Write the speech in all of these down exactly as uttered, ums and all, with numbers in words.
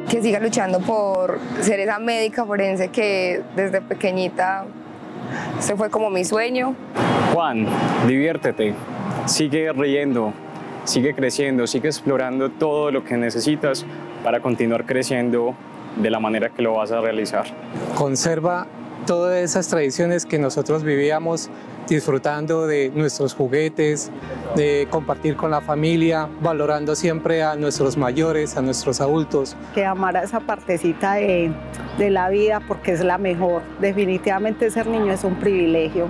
que siga luchando por ser esa médica forense que desde pequeñita se fue como mi sueño. Juan, diviértete, sigue riendo, sigue creciendo, sigue explorando todo lo que necesitas para continuar creciendo de la manera que lo vas a realizar. Conserva todas esas tradiciones que nosotros vivíamos, disfrutando de nuestros juguetes, de compartir con la familia, valorando siempre a nuestros mayores, a nuestros adultos. Que amara esa partecita de, de la vida porque es la mejor. Definitivamente ser niño es un privilegio.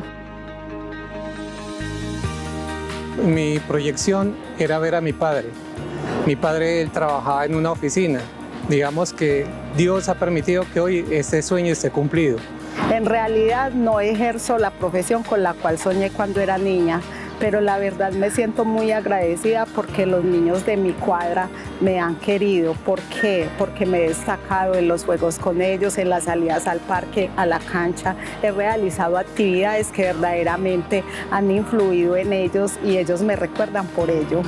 Mi proyección era ver a mi padre. Mi padre él trabajaba en una oficina. Digamos que Dios ha permitido que hoy este sueño esté cumplido. En realidad no ejerzo la profesión con la cual soñé cuando era niña, pero la verdad me siento muy agradecida porque los niños de mi cuadra me han querido. ¿Por qué? Porque me he destacado en los juegos con ellos, en las salidas al parque, a la cancha. He realizado actividades que verdaderamente han influido en ellos y ellos me recuerdan por ello.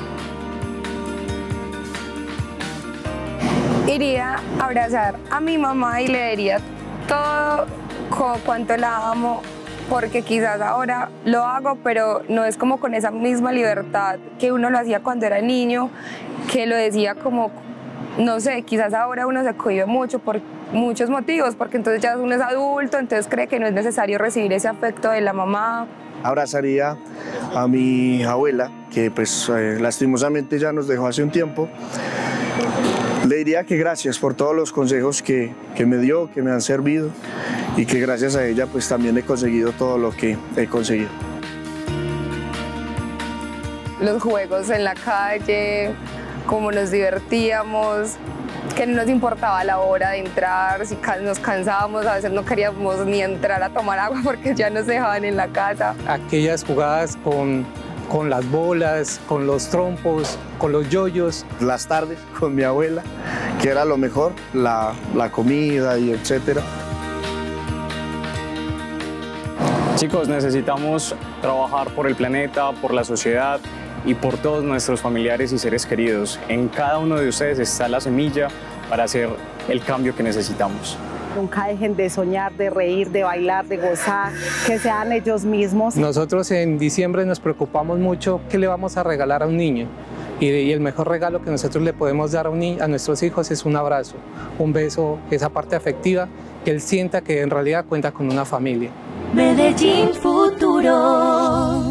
Iría a abrazar a mi mamá y le diría todo como cuánto la amo, porque quizás ahora lo hago, pero no es como con esa misma libertad que uno lo hacía cuando era niño, que lo decía como, no sé, quizás ahora uno se cohíbe mucho por muchos motivos, porque entonces ya uno es adulto, entonces cree que no es necesario recibir ese afecto de la mamá. Abrazaría a mi abuela, que pues eh, lastimosamente ya nos dejó hace un tiempo. Le diría que gracias por todos los consejos que, que me dio, que me han servido y que gracias a ella pues también he conseguido todo lo que he conseguido. Los juegos en la calle, cómo nos divertíamos, que no nos importaba la hora de entrar, si nos cansábamos, a veces no queríamos ni entrar a tomar agua porque ya nos dejaban en la casa. Aquellas jugadas con, con las bolas, con los trompos, con los yoyos. Las tardes con mi abuela, que era lo mejor, la, la comida y etcétera. Chicos, necesitamos trabajar por el planeta, por la sociedad y por todos nuestros familiares y seres queridos. En cada uno de ustedes está la semilla para hacer el cambio que necesitamos. Nunca dejen de soñar, de reír, de bailar, de gozar, que sean ellos mismos. Nosotros en diciembre nos preocupamos mucho qué le vamos a regalar a un niño. Y, y el mejor regalo que nosotros le podemos dar a, un niño, a nuestros hijos es un abrazo, un beso, esa parte afectiva, que él sienta que en realidad cuenta con una familia. Medellín Futuro.